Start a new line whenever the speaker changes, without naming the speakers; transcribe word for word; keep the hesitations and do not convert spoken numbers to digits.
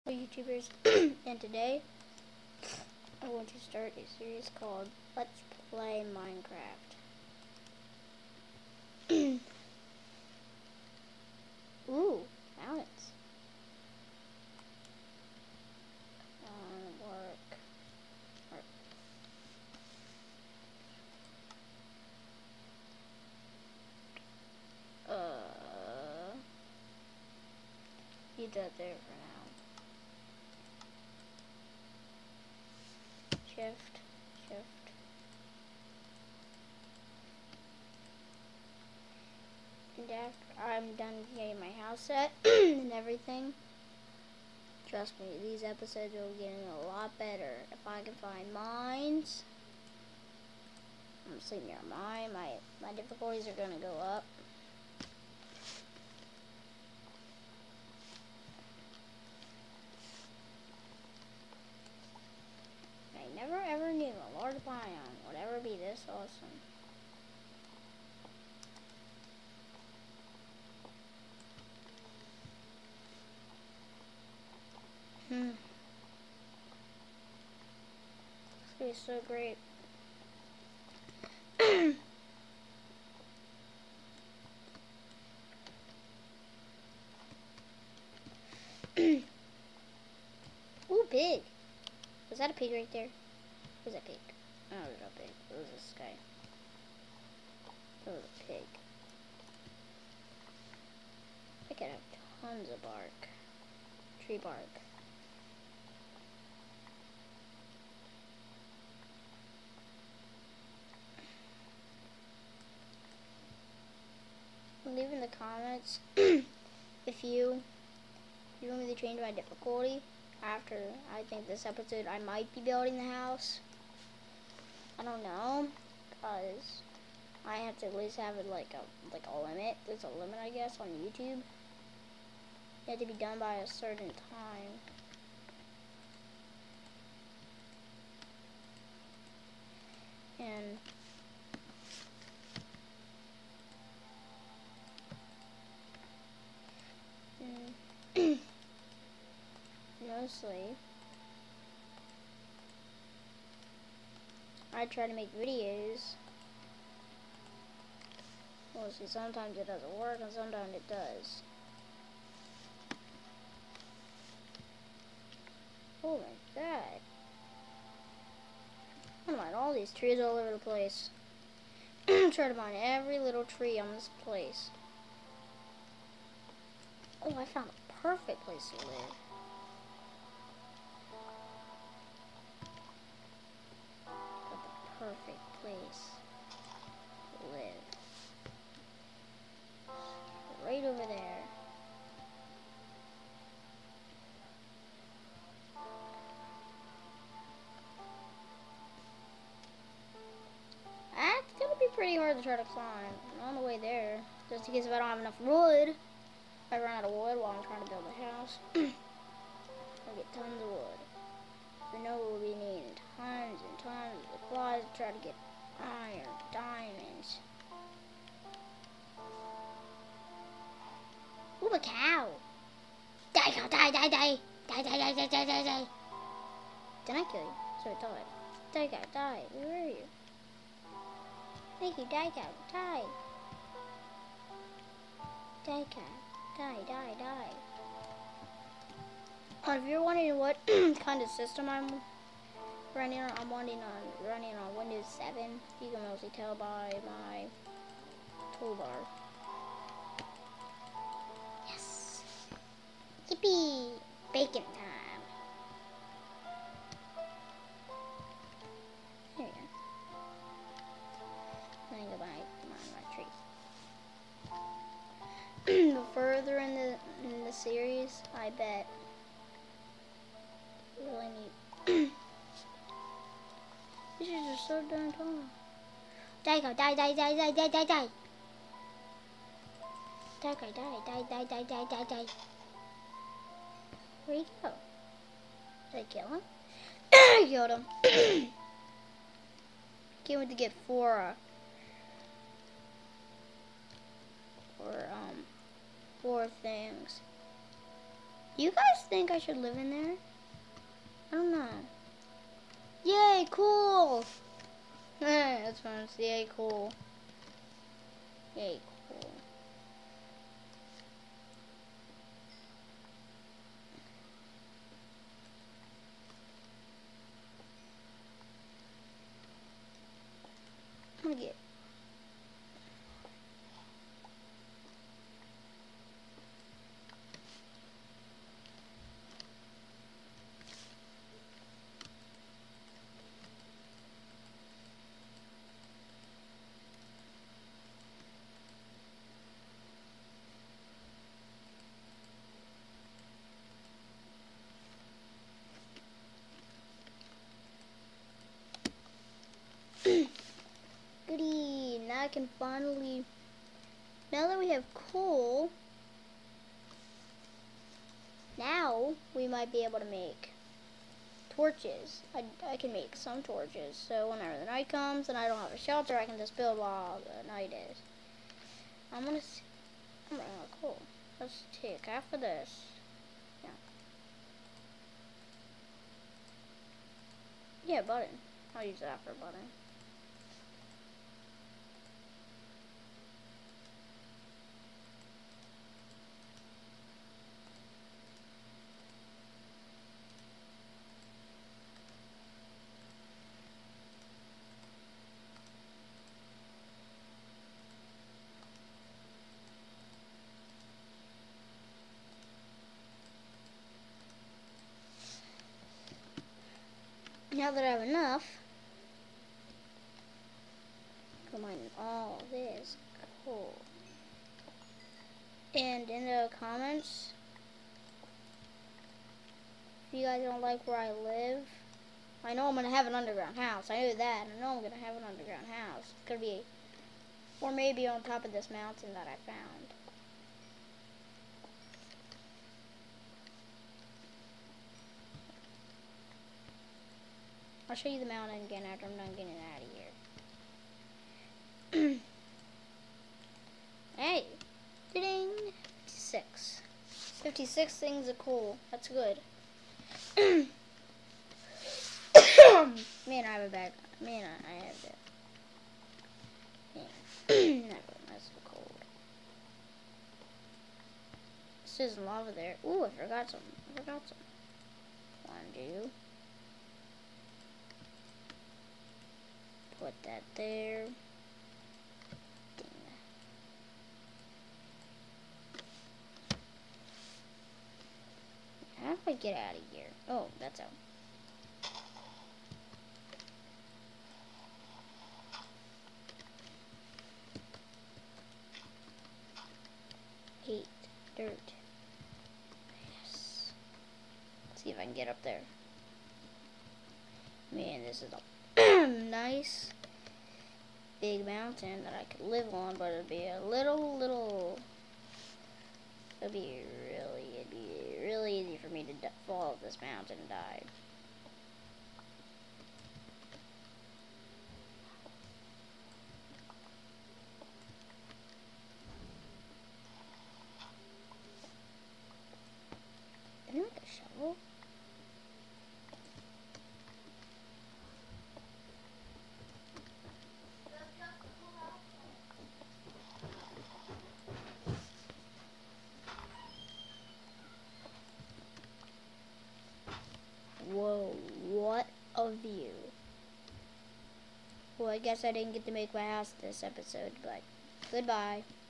YouTubers, and today I want to start a series called Let's Play Minecraft. Ooh, mountains. Come on, work. Work. Uh, leave that there for now. Shift, shift. And after I'm done getting my house set and everything, trust me, these episodes will get a lot better. If I can find mines, I'm sleeping near a mine, my, my difficulties are going to go up. I never ever knew a large biome would ever be this awesome. Hmm. It's gonna be so great. Ooh, pig. Was that a pig right there? Was that pig? No, it was not a pig. It was this guy. It was a pig. I could have tons of bark. Tree bark. Leave in the comments if you if you want me to change my difficulty after I think this episode. I might be building the house. I don't know, cause I have to at least have it like a like a limit. There's a limit, I guess, on YouTube. You have to be done by a certain time. And mm, mostly I try to make videos. Well, see, sometimes it doesn't work and sometimes it does. Oh my god. I find all these trees all over the place. Try to find every little tree on this place. Oh, I found a perfect place to live. Got the perfect place to live. Right over there. That's gonna be pretty hard to try to climb. I'm on the way there. Just in case if I don't have enough wood. If I run out of wood while I'm trying to build a house. I'll get tons of wood. We know we'll be needing tons and tons of supplies to try to get iron, diamonds. Ooh, a cow! Die, cow, die, die, die! Die, die, die, die, die, die, die! Didn't I kill you? So I thought. Die, cow, die! Where are you? Thank you, die, cow, die! Die, cow, die, die, die! Uh, if you're wondering what kind of system I'm running on, I'm running on running on Windows seven. You can mostly tell by my toolbar. Yes! Yippee! Bacon time! There we go. Let me go buy my tree. The further in the in the series, I bet. Really neat. This is just so darn tall. Die, go, die, die, die, die, die, die, die. Die, go, die, die, die, die, die, die, die. Where'd he go? Did I kill him? I killed him. Can't wait to get four, uh, four, um, four things. Do you guys think I should live in there? I don't know. Yay, cool! That's fun. Yay, cool. Yay, cool. I'm gonna get goody. Now I can finally, now that we have coal, now we might be able to make torches. I, I can make some torches, so whenever the night comes and I don't have a shelter, I can just build while the night is. I'm gonna see, I'm running out of coal. Let's take half of this. Yeah. Yeah, button. I'll use that for a button. Now that I have enough, come on, all this coal. And in the comments, if you guys don't like where I live, I know I'm gonna have an underground house. I know that. I know I'm gonna have an underground house. It's gonna be, or maybe on top of this mountain that I found. I'll show you the mountain again after I'm done getting out of here. Hey, ding, fifty-six. fifty-six things are cool. That's good. Man, I have a bad. Man, I have that. Man, that's so cold. There's lava there. Ooh, I forgot some. I forgot some. One, two. Put that there. Ding. How do I get out of here? Oh, that's out. Eight. Dirt. Yes. Let's see if I can get up there. Man, this is a nice big mountain that I could live on, but it'd be a little, little, it'd be really, it'd be really easy for me to fall off this mountain and die. Can I make a shovel? Whoa, what a view. Well, I guess I didn't get to make my house this episode, but goodbye.